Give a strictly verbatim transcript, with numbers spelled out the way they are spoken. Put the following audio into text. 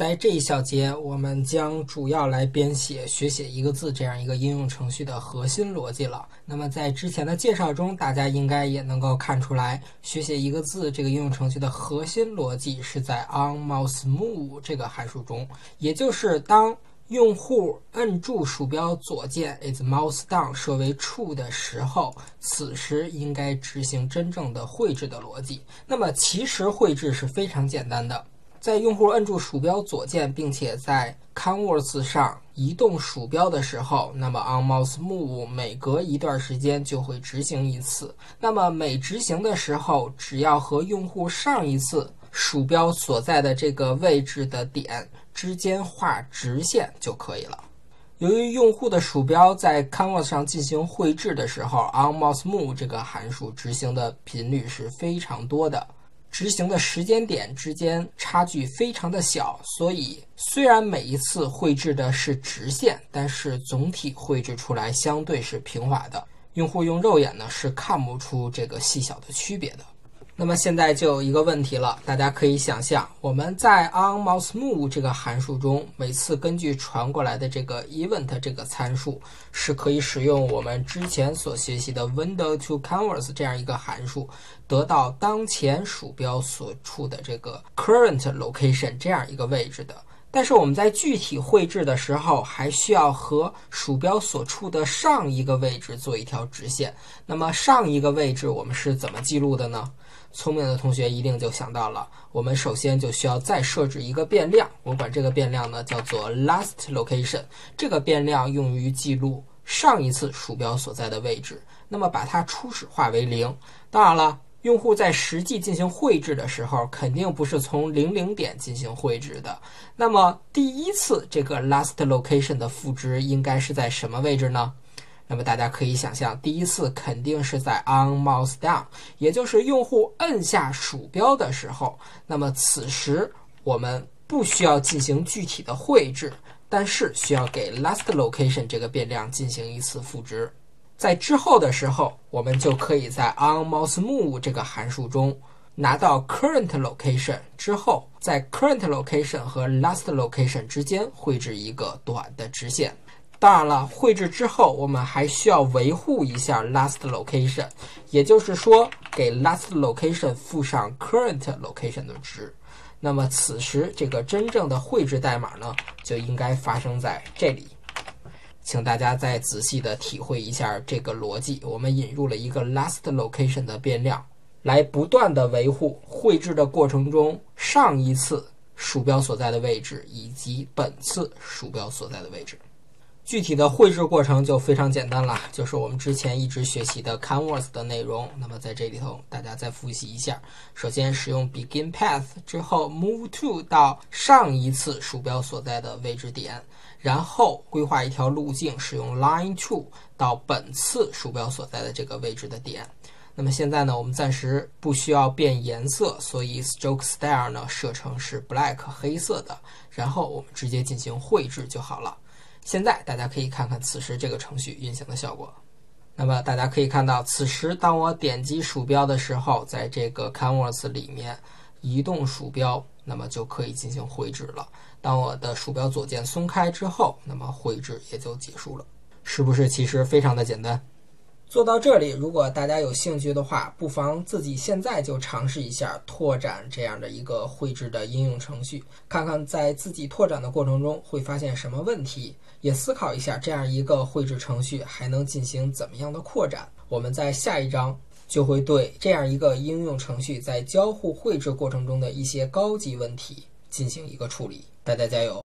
在这一小节，我们将主要来编写学写一个字这样一个应用程序的核心逻辑了。那么在之前的介绍中，大家应该也能够看出来，学写一个字这个应用程序的核心逻辑是在 onMouseMove 这个函数中，也就是当用户摁住鼠标左键 is mouse down 设为 true 的时候，此时应该执行真正的绘制的逻辑。那么其实绘制是非常简单的，在用户摁住鼠标左键，并且在 canvas 上移动鼠标的时候，那么 onMouseMove 每隔一段时间就会执行一次。那么每执行的时候，只要和用户上一次鼠标所在的这个位置的点之间画直线就可以了。由于用户的鼠标在 canvas 上进行绘制的时候， onMouseMove 这个函数执行的频率是非常多的，执行的时间点之间差距非常的小，所以虽然每一次绘制的是直线，但是总体绘制出来相对是平滑的，用户用肉眼呢是看不出这个细小的区别的。那么现在就有一个问题了，大家可以想象，我们在 onMouseMove 这个函数中，每次根据传过来的这个 event 这个参数，是可以使用我们之前所学习的 window to canvas 这样一个函数，得到当前鼠标所处的这个 current location 这样一个位置的。但是我们在具体绘制的时候，还需要和鼠标所处的上一个位置做一条直线。那么上一个位置我们是怎么记录的呢？聪明的同学一定就想到了，我们首先就需要再设置一个变量，我管这个变量呢叫做 last location， 这个变量用于记录上一次鼠标所在的位置，那么把它初始化为零。当然了，用户在实际进行绘制的时候，肯定不是从零零点进行绘制的。那么第一次这个 last location 的赋值应该是在什么位置呢？那么大家可以想象，第一次肯定是在 onMouse down， 也就是用户摁下鼠标的时候。那么此时我们不需要进行具体的绘制，但是需要给 last location 这个变量进行一次赋值。在之后的时候，我们就可以在 onMouseMove 这个函数中拿到 current location 之后，在 current location 和 last location 之间绘制一个短的直线。当然了，绘制之后我们还需要维护一下 last location， 也就是说给 last location 附上 current location 的值。那么此时这个真正的绘制代码呢，就应该发生在这里。请大家再仔细的体会一下这个逻辑，我们引入了一个 last location 的变量，来不断的维护绘制的过程中上一次鼠标所在的位置以及本次鼠标所在的位置。具体的绘制过程就非常简单了，就是我们之前一直学习的 canvas 的内容。那么在这里头大家再复习一下，首先使用 begin path 之后 move to 到上一次鼠标所在的位置点，然后规划一条路径，使用 line to 到本次鼠标所在的这个位置的点。那么现在呢，我们暂时不需要变颜色，所以 stroke style 呢设成是 black 黑色的，然后我们直接进行绘制就好了。现在大家可以看看此时这个程序运行的效果。那么大家可以看到，此时当我点击鼠标的时候，在这个 canvas 里面移动鼠标，那么就可以进行绘制了。当我的鼠标左键松开之后，那么绘制也就结束了。是不是其实非常的简单？做到这里，如果大家有兴趣的话，不妨自己现在就尝试一下拓展这样的一个绘制的应用程序，看看在自己拓展的过程中会发现什么问题，也思考一下这样一个绘制程序还能进行怎么样的扩展。我们在下一章就会对这样一个应用程序在交互绘制过程中的一些高级问题进行一个处理。大家加油！